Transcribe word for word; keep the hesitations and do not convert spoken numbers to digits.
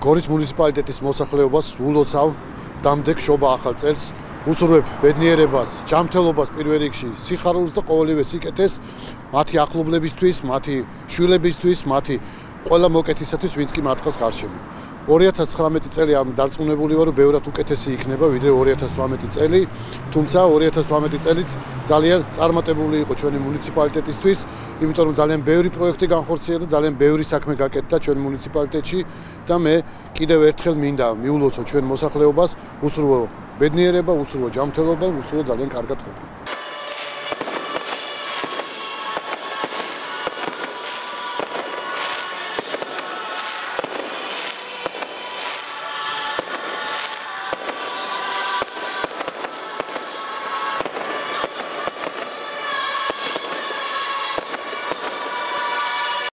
გორის მუნიციპალიტეტის მოსახლეობას ულოცავ დამდეგ შობა ახალ წელს უსურვებ ბედნიერებას, ჯანმრთელობას პირველ რიგში, სიხარულს და ყოველივე სიკეთეს მათი ახლობლებისთვის, მათი შვილებისთვის, მათი ყველა მოკეთისათვის, ვინც კი მათყავს გარშემო. ორი ათას ცხრამეტი წელი ამ დარწმუნებული ვარ, რომ ბევრად უკეთესი იქნება, ვიდრე ორი ათას თვრამეტი წელი, თუმცა ორი ათას თვრამეტი წელიც ძალიან წარმატებული იყო ჩვენი მუნიციპალიტეტისთვის, იმიტომ რომ ძალიან ბევრი პროექტი განხორციელა და ძალიან ბევრი საქმე გაკეთდა ჩვენ მუნიციპალიტეტში და მე კიდევ ერთხელ მინდა მიულოცო ჩვენ მოსახლეობას, უსურვო ბედნიერება, უსურვო ჯანმრთელობა, უსურვო ძალიან კარგად ყოფნა.